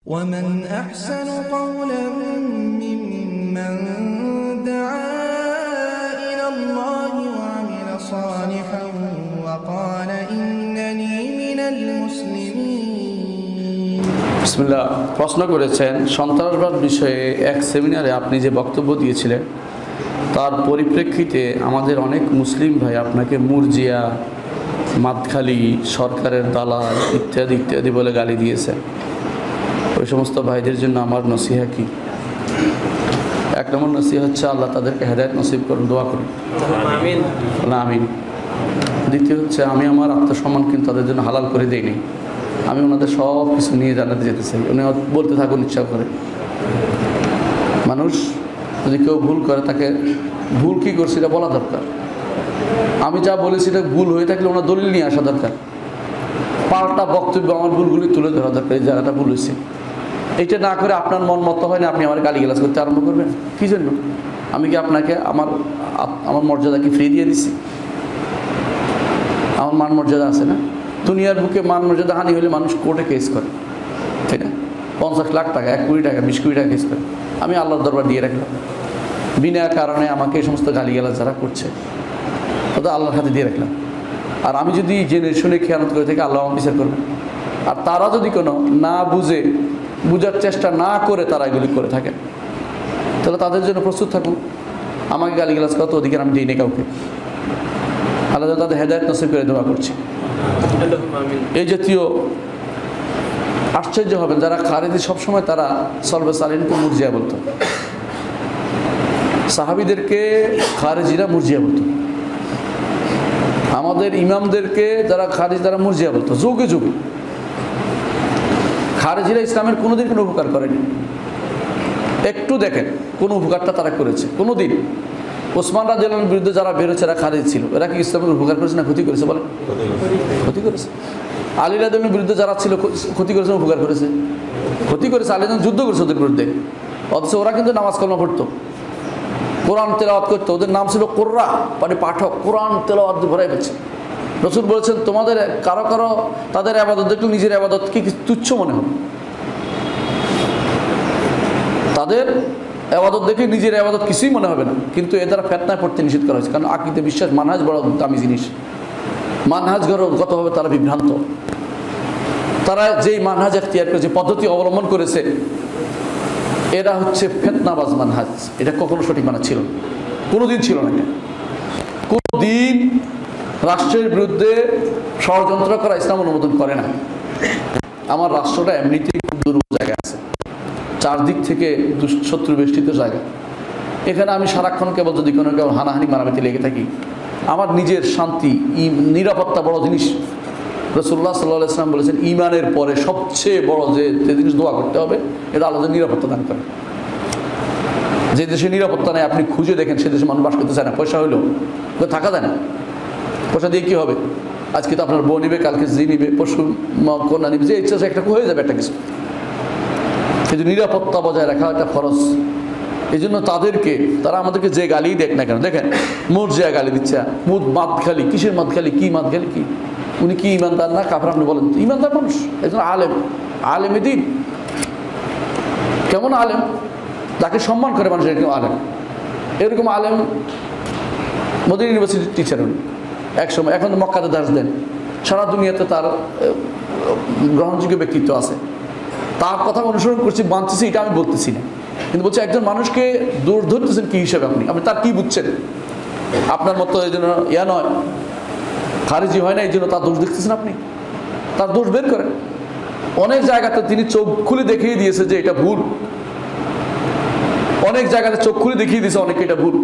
ومن أحسن قولا ممن دعا إلى الله وعمل صالحا وقال إنني من المسلمين। বিসমিল্লাহ। প্রশ্ন করেছেন সন্ত্রাসবাদ বিষয়ে এক সেমিনারে আপনি যে বক্তব্য দিয়েছিলেন তার পরিপ্রেক্ষিতে আমাদের অনেক মুসলিম ভাই আপনাকে মুরজিয়া, মাদখালি, সরকারের দালাল ইত্যাদি ইত্যাদি বলে গালি দিয়েছে। ওই সমস্ত ভাইদের জন্য আমার নসিহা কি? এক নম্বর নসিহা হচ্ছে আল্লাহ তাদেরকে হেদায়েত নসিব করুন, দোয়া করুন, আমিন। দ্বিতীয় হচ্ছে আমি আমার আত্মসম্মান কিন্তু তাদের জন্য হালাল করে দিইনি। আমি ওনাদের সব কিছু নিয়ে জানাতে যেতে চাই, উনি বলতে থাকুন ইচ্ছা করে। মানুষ যদি কেউ ভুল করে তাকে ভুল কী করছে এটা বলা দরকার। আমি যা বলেছি এটা ভুল হয়ে থাকলে ওনার দলিল নিয়ে আসা দরকার, পাল্টা বক্তব্য আমার ভুলগুলি তুলে ধরা দরকার, এই জায়গাটা ভুল হয়েছে। এইটা না করে আপনার মন মতো হয় না আপনি আমার গালিগালাজ করতে আরম্ভ করবেন। কী জন্য? আমি কি আপনাকে আমার মর্যাদা কি ফ্রি দিয়ে দিচ্ছি? আমার মান মর্যাদা আছে না? দুনিয়ার বুকে মান মর্যাদা হানি হলে মানুষ কোর্টে কেস করে, তাই না? 50 লাখ টাকা, 1 কোটি টাকা, 20 কোটি টাকা কেস করে। আমি আল্লাহর দরবার দিয়ে রাখলাম, বিনা কারণে আমাকে এই সমস্ত গালিগালাজ যারা করছে ওটা আল্লাহর হাতে দিয়ে রাখলাম। আর আমি যদি জেনে শুনে খেয়ানত করে থাকি আল্লাহ বিচার করবে। আর তারা যদি কোনো না বুঝার চেষ্টা না করে তারা এগুলি করে থাকেন, তাহলে তাদের জন্য প্রস্তুত থাকুন। আমাকে গালিগালাজ কত অধিকার আমি দিই নি কাউকে। আল্লাহ তাদের হেদায়েত নসিব করে দোয়া করছি। এই জাতীয় আশ্চর্য হবেন যারা খারেজি, সবসময় তারা সলবে সালিনকে মুরজিয়া বলতো, সাহাবিদেরকে খারেজিরা মুরজিয়া বলতো, আমাদের ইমামদেরকে যারা খারেজি তারা মুরজিয়া বলতো। যুগে যুগে খারেজিরা ইসলামের কোনোদিন কোনো উপকার করেনি। একটু দেখেন কোন উপকারটা তারা করেছে কোনোদিন? ওসমান রাদিয়াল্লাহুর বিরুদ্ধে যারা বেরোচ্ছে এরা খারেজি ছিল, এরা কি ইসলামের উপকার করেছে না ক্ষতি করেছে? বলেন, ক্ষতি করেছে। আলী রাদিয়াল্লাহুর বিরুদ্ধে যারা ছিল ক্ষতি করেছে না উপকার করেছে? ক্ষতি করেছে। আলী রাদিয়াল্লাহু যুদ্ধ করেছে ওদের বিরুদ্ধে, অথচ ওরা কিন্তু নামাজ কালামা পড়তো, কোরআন তেলাওয়াত করতো। ওদের নাম ছিল কোররা, মানে পাঠক, কোরআন তেলাওয়াত ভরাই পেয়েছে। রাসূল বলেছেন তোমাদের কারো কারো তাদের আবাদত দেখলে নিজের আবাদত কি তুচ্ছ মনে হবে, তাদের আবাদত দেখে নিজের আবাদত কিছুই মনে হবে না। কিন্তু এ দ্বারা ফিতনায় পড়তে নিষেধ করা হয়েছে, কারণ আকীদা বিশ্বাস মানহাজ বড় দামি জিনিস। মানহাজগতভাবে তারা বিভ্রান্ত। তারা যেই মানহাজ এখতিয়ার করেছে, পদ্ধতি অবলম্বন করেছে, এরা হচ্ছে ফিতনাবাজ মানহাজ। এটা কখনো সঠিক মানা ছিল না, কোনোদিন ছিল না। কোনদিন রাষ্ট্রের বিরুদ্ধে ষড়যন্ত্র করা ইসলাম অনুমোদন করে না। আমার রাষ্ট্রটা এমনিতেই খুব দুর্বল জায়গায় আছে, চারদিক থেকে শত্রু বেষ্টিত জায়গা। এখানে আমি সারাক্ষণ কেবল যদি কোনো কেউ হানাহানি মারামারি লেগে থাকি, আমার নিজের শান্তি, নিরাপত্তা বড় জিনিস। রাসূলুল্লাহ সাল্লাল্লাহু আলাইহি ওয়াসাল্লাম বলেছেন ঈমানের পরে সবচেয়ে বড় যে জিনিস দোয়া করতে হবে এটা আল্লাহ নিরাপত্তা দান করে। যে দেশে নিরাপত্তা নেই আপনি খুঁজে দেখেন, সে দেশে মানুষ বাস করতে চায় না। পয়সা হইলেও থাকা যায় না। পয়সা দিয়ে কী হবে? আজকে তো আপনার বউ নিবে, কালকে জি নিবে, পরশু কন্যা নিবে, যে ইচ্ছা একটা হয়ে যাবে একটা কিছু। সেই জন্য নিরাপত্তা বজায় রাখা একটা ফরজ। এই জন্য তাদেরকে, তারা আমাদেরকে যে গালি দেখ না কেন, দেখেন মুরজিয়া গালি দিচ্ছে, মাদখালি, কিসের মাদখালি, কি মাদখালি, কি উনি কি ইমানদার না কাফের? আপনি বলেন, ইমানদার মানুষ, একজন আলেম, আলেমে দিন। কেমন আলেম? যাকে সম্মান করে মানুষ এরকম আলেম। এরকম আলেম মদিনা ইউনিভার্সিটির টিচার উনি এক সময়, এখন তো মক্কাতে দার্স দেন। সারা দুনিয়াতে তার গ্রহণযোগ্য ব্যক্তিত্ব আছে। তার কথা অনুসরণ করছি, বাঁধতেছি, এটা আমি বলতেছি না, কিন্তু বলছি একজন মানুষকে দোষ ধরতেছেন কী হিসাবে? আপনি তার কী বুঝছেন? আপনার মতো এই জন্য নয়, খারিজি হয় না এই জন্য তার দোষ দেখতেছেন আপনি। তার দোষ বের করেন। অনেক জায়গাতে তিনি চোখ খুলে দেখিয়ে দিয়েছে যে এটা ভুল। অনেক জায়গাতে চোখ খুলে দেখিয়ে দিয়েছে অনেকে এটা ভুল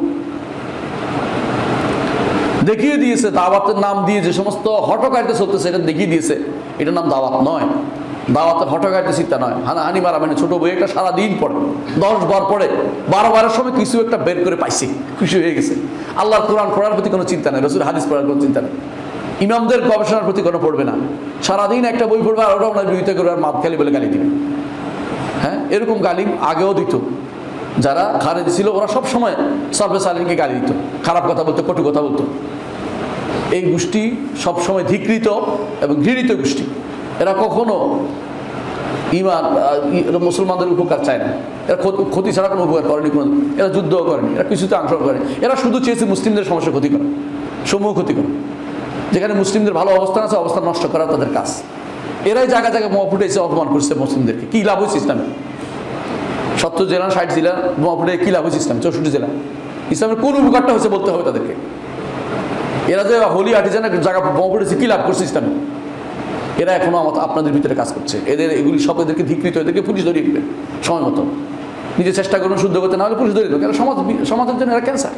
দেখিয়ে দিয়েছে। দাওয়াতের নাম দিয়ে যে সমস্ত হটকারিতা চলতেছে এটা দেখিয়ে দিয়েছে এটার নাম দাওয়াত নয়। দাওয়াতের হটকারিতা চিন্তা নয়। হানাহানি মারামারি, ছোট বই একটা সারাদিন পড়ে, 10 বার পড়ে, 12 বারের সময় কিছু একটা বের করে পাইছি, খুশি হয়ে গেছে। আল্লাহর কোরআন পড়ার প্রতি কোনো চিন্তা নেই, রাসূলের হাদিস পড়ার কোনো চিন্তা নেই, ইমামদের গবেষণার প্রতি কোনো পড়বে না। সারাদিন একটা বই পড়বে আর ওটা ওনার বিরোধিতা করবে আর মাদখালি বলে গালি দিবে। হ্যাঁ, এরকম গালি আগেও দিত। যারা খারেজি ছিল ওরা সব সময় সলবে সালিনকে গালি দিত, খারাপ কথা বলতো, কটু কথা বলতো। এই গোষ্ঠী সবসময় ধিকৃত এবং ঘৃণিত গোষ্ঠী। এরা কখনো ইমান মুসলমানদের উপকার চায় না, এরা ক্ষতি ছাড়া কোনো উপকার করেনি, কোনো এরা যুদ্ধও করেনি, এরা কিছুতে অংশগ্রহণ করেনি, এরা শুধু চেয়েছে মুসলিমদের সমস্যা ক্ষতি করা, সমূহ ক্ষতি করা, যেখানে মুসলিমদের ভালো অবস্থান আছে অবস্থান নষ্ট করা তাদের কাজ। এরাই জায়গায় জায়গায় বোমা ফুটে এসে অপমান করছে মুসলিমদেরকে। কী লাভ হয়েছে ইসলামে? 70 জেলা 60 জেলা বোমা ফুটে কী লাভ হয়েছে ইসলাম? 64 জেলা ইসলামের কোন উপকারটা হয়েছে বলতে হবে তাদেরকে। এরা যে হোলি আর্টিজানের জায়গা বোমা ফুটেছে কী লাভ করছে ইসলামে? এরা এখনও আপনাদের ভিতরে কাজ করছে। এগুলি সব এদেরকে ধিকৃত, এদেরকে পুলিশ ধরিয়ে দেবে সময় মতো। নিজে চেষ্টা করুন শুদ্ধ করতে, না হলে পুলিশ ধরিয়ে দেবে। এরা সমাজের জন্য এরা ক্যান্সার,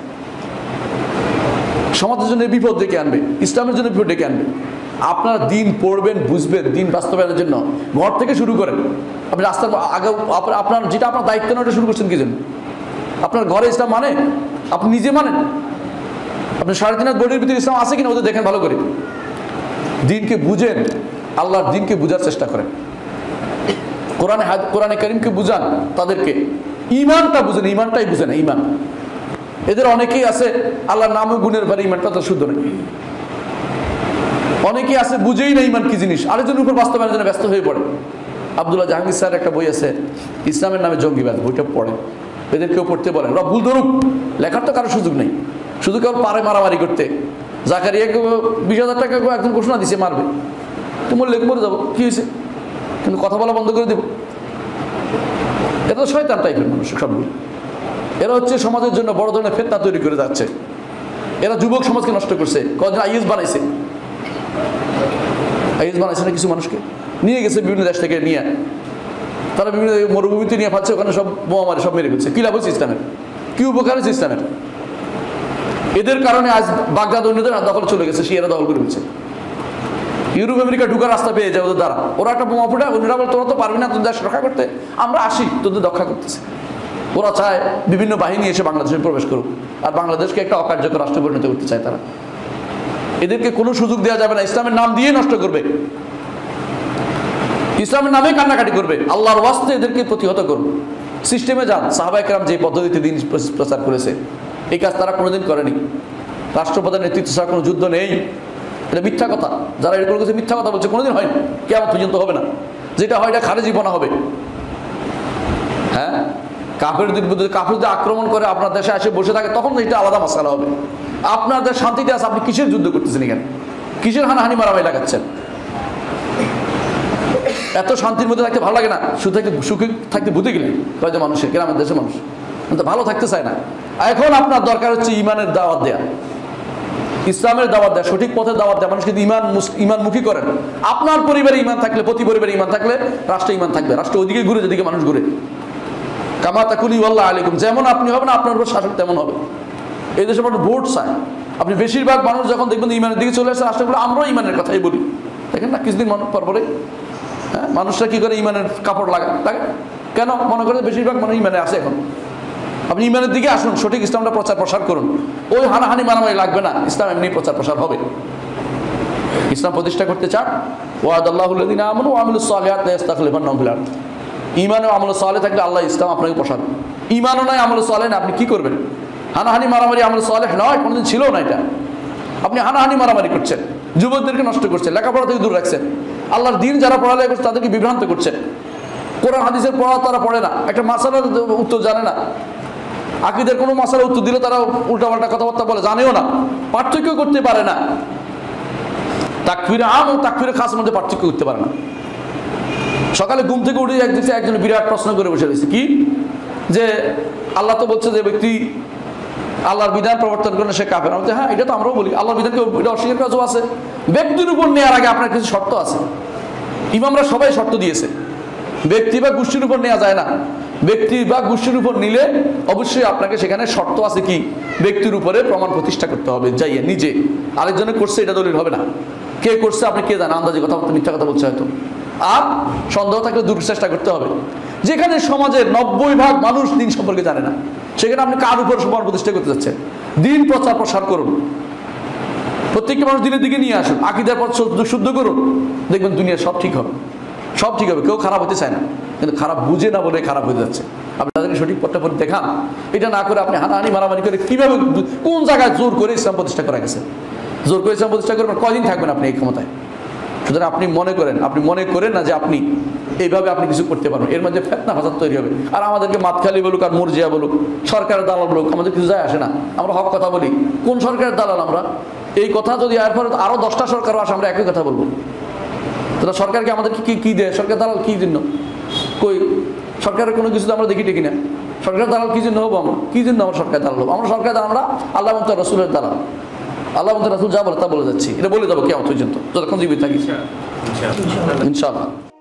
সমাজের জন্য বিপদ ডেকে আনবে, ইসলামের জন্য বিপদ ডেকে আনবে। আপনারা দিন পড়বেন, বুঝবেন, দিন বাস্তবায়নের জন্য ঘর থেকে শুরু করেন। আপনি রাস্তার আগে আপনার যেটা আপনার দায়িত্ব না ওটা শুরু করছেন কি জন্য? আপনার ঘরে ইসলাম মানে আপনি নিজে মানেন? আপনি 3.5 হাত বোর্ডের ভিতরে ইসলাম আছে কিনা ওদের দেখেন ভালো করে। দিনকে বুঝেন, আল্লাহর দিনকে বুঝার চেষ্টা করেন, কোরআনে কারীমকে বুঝান তাদেরকে। ইমানটা বুঝেন, ইমানটাই বুঝে না। ইমান এদের অনেকেই আছে আল্লাহর নাম ও গুণের পরে ইমানটা তো শুদ্ধ নেই। অনেকেই আছে বুঝেই না ইমান কি জিনিস, আরেকজনের উপর বাস্তবায়নের জন্য ব্যস্ত হয়ে পড়ে। আব্দুল্লাহ জাহাঙ্গীর স্যার একটা বই আছে ইসলামের নামে জঙ্গিবাদ, বইটা পড়ে, এদেরকেও পড়তে বলেন। ওরা ভুল ধরুক, লেখার তো কারো সুযোগ নেই, শুধু কেবল পারে মারামারি করতে। জাকারিয়াকে 20,000 টাকা একজন ঘোষণা দিছে মারবে, তোমার লেখ মরে যাবো, কি হয়েছে? কিন্তু কথা বলা বন্ধ করে দেব। এটা তো শয়তান টাইপের মানুষ সবগুলো। এরা হচ্ছে সমাজের জন্য বড় ধরনের ফিতনা তৈরি করে যাচ্ছে। এরা যুবক সমাজকে নষ্ট করছে। কজন আইএস বানাইছে, আইএস বানাইছে না কিছু মানুষকে নিয়ে গেছে বিভিন্ন দেশ থেকে নিয়ে, তারা বিভিন্ন মরুভূমিতে নিয়ে ফালছে, ওখানে সব বোমা মারে, সব মেরে ফেলছে। কী লাভ হচ্ছে ইসলামের? কী উপকার হচ্ছে ইসলামের? এদের কারণে আজ বাগদাদ অন্যদের দখল চলে গেছে, শিয়ারা দখল করে ফেলছে। ইউরোপ আমেরিকা ঢুকার রাস্তা পেয়ে যায় ওদের দ্বারা। ওরা একটা বোমা ফুটে, অন্যরা বলে তোরা তো পারবি না তোদের দেশ রক্ষা করতে, আমরা আসি তোদের রক্ষা করতেছে। ওরা চায় বিভিন্ন বাহিনী এসে বাংলাদেশে প্রবেশ করুক, আর বাংলাদেশকে একটা অকার্যকর রাষ্ট্রে পরিণত করতে চায় তারা। এদেরকে কোনো সুযোগ দেওয়া যাবে না, ইসলামের নাম দিয়ে নষ্ট করবে, ইসলামের নামে কান্নাকাটি করবে। আল্লাহর ওয়াস্তে এদেরকে প্রতিহত করবে। সিস্টেমে যান, সাহাবায়ে কেরাম যে পদ্ধতিতে দিন প্রচার করেছে এই কাজ তারা কোনোদিন করেনি। রাষ্ট্রপ্রধানের নেতৃত্ব ছাড়া কোনো যুদ্ধ নেই, এটা মিথ্যা কথা। যারা এরকম কাছে মিথ্যা কথা বলছে কোনোদিন হয়, কিয়ামত পর্যন্ত হবে না। যেটা হয় এটা খারেজিপনা হবে। হ্যাঁ, কাফেরদের আক্রমণ করে আপনার দেশে এসে বসে থাকে, তখন এটা আলাদা মাসালা হবে। আপনার দেশ শান্তিতে আছে, আপনি কিসের যুদ্ধ করতেছেন এখানে? কিসের হানাহানি মারামারি লাগাচ্ছেন? এত শান্তির মধ্যে থাকতে ভালো লাগে না? সুখে থাকতে ভূতে গেলে কয়েকজন মানুষের, গ্রামের দেশের মানুষ কিন্তু ভালো থাকতে চায় না। এখন আপনার দরকার হচ্ছে ইমানের দাওয়াত দেয়া, ইসলামের দাওয়াত দেয়া, সঠিক পথের দাওয়াত দেয়া, মানুষকে ইমানমুখী করেন। আপনার পরিবারে ইমান থাকলে, প্রতি পরিবারে ইমান থাকলে রাষ্ট্রে ইমান থাকবে। রাষ্ট্র ওদিকে ঘুরে যেদিকে মানুষ ঘুরে। কামা তাকুলি ওয়াল্লাহ আলাইকুম, যেমন আপনি হবেন আপনার উপর শাসক তেমন হবে। এই দেশে মানুষ ভোট চায়। আপনি বেশিরভাগ মানুষ যখন দেখবেন ইমানের দিকে চলে আসে, রাষ্ট্রগুলো আমরাও ইমানের কথাই বলি, দেখেন না কিছুদিন পর পরে। হ্যাঁ, মানুষরা কী করে ইমানের কাপড় লাগে কেন? মনে করে বেশিরভাগ মানুষ ইমানে আসে। এখন আপনি ইমানের দিকে আসুন, সঠিক ইসলামটা প্রচার প্রসার করুন। ওই হানাহানি মারামারি লাগবে না, ইসলাম এমনি প্রচার প্রসার হবে। ইসলাম প্রতিষ্ঠা করতে চান, ওয়াদাল্লাহুল্লাযীনা আমানু ওয়া আমিলুস সালিহাতি লা ইস্তাখলিফান্নাহুম ফিল আরদ। ঈমান ও আমল সালেহ থাকলে আল্লাহ ইসলাম আপনাকে প্রসাদ। ঈমানও নাই, আমল সালেহ না, আপনি কি করবেন? হানাহানি মারামারি আমল সালেহ নয়, কোনোদিন ছিল না এটা। আপনি হানাহানি মারামারি করছেন, যুবকদেরকে নষ্ট করছেন, লেখাপড়া থেকে দূর রাখছেন, আল্লাহর দিন যারা পড়ালেখা করছে তাদেরকে বিভ্রান্ত করছেন। কোরআন হাদিসের পড়া তারা পড়ে না, একটা মাসালার উত্তর জানে না, আকীদার কোনো মাসালার উত্তর দিলে তারা উল্টাপাল্টা কথাবার্তা বলে, জানেও না, পার্থক্য করতে পারে না। তাকফিরে আম ও তাকফিরে খাস মধ্যে পার্থক্য করতে পারে না। সকালে ঘুম থেকে উঠে একজন বিরাট প্রশ্ন করে বসে রয়েছে, কি যে আল্লাহ তো বলছে যে ব্যক্তি আল্লাহর বিধান প্রবর্তন করে সে কাফের। আমি হ্যাঁ, এটা তো আমরাও বলি, আল্লাহর বিধানকে এটা অস্বীকার কাজও আছে। ব্যক্তির উপর নেওয়ার আগে আপনার কিছু শর্ত আছে। ইমামরা সবাই শর্ত দিয়েছে, ব্যক্তি বা গোষ্ঠীর উপর নেওয়া যায় না। ব্যক্তি বা গোষ্ঠীর উপর নিলে অবশ্যই আপনাকে সেখানে শর্ত আছে, কি ব্যক্তির উপরে প্রমাণ প্রতিষ্ঠা করতে হবে, যাইয়ে নিজে। আরেকজনে করছে এটা দলিল হবে না। কে করছে আপনি কে জানেন? আন্দাজে কথা বলতে, মিথ্যা কথা বলছে হয়তো। আর সন্দেহ থাকলে দূর চেষ্টা করতে হবে। যেখানে সমাজের 90% মানুষ দিন সম্পর্কে জানে না, সেখানে আপনি কার উপর প্রমাণ প্রতিষ্ঠা করতে যাচ্ছেন? দিন প্রচার প্রসার করুন, প্রত্যেকটা মানুষ দিনের দিকে নিয়ে আসুন, আকীদার পথ শুদ্ধ করুন, দেখবেন দুনিয়া সব ঠিক হবে, সব ঠিক হবে। কেউ খারাপ হতে চায় না, কিন্তু খারাপ বুঝে না বলে খারাপ হয়ে যাচ্ছে। আপনি তাদেরকে সঠিক পথটা পথ দেখান। এটা না করে আপনি হানাহানি মারামারি করে কীভাবে, কোন জায়গায় জোর করে ইসলাম প্রতিষ্ঠা করা গেছে? জোর করে ইসলাম প্রতিষ্ঠা করবেন, কয়দিন থাকবেন আপনি এই ক্ষমতায়? সুতরাং আপনি মনে করেন না যে আপনি এইভাবে আপনি কিছু করতে পারবেন, এর মধ্যে ফিতনা ফাসাদ তৈরি হবে। আর আমাদেরকে মাতখালি বলুক আর মুরজিয়া বলুক, সরকারের দালাল বলুক, আমাদের কিছু যায় আসে না, আমরা হক কথা বলি। কোন সরকারের দালাল আমরা? এই কথা যদি এরপরে আরও 10টা সরকারও আসে, আমরা একই কথা বলবো। তাহলে সরকারকে আমাদেরকে কি দেয়? সরকার দালাল কী জন্য? কই সরকারের কোনো কিছু তো আমরা দেখি টেকি না। সরকার দালাল কী জন্য হবো? আমরা কী জন্য আমরা সরকার দালাল হবো? আমরা সরকার দালাল, আমরা আল্লাহ এবং তার রাসূলের দালাল। আল্লাহ এবং তার রাসূল যা বলে তা বলে যাচ্ছি, এটা বলে যাবো কিয়ামত পর্যন্ত, যতক্ষণ জীবিত থাকি ইনশাআল্লাহ।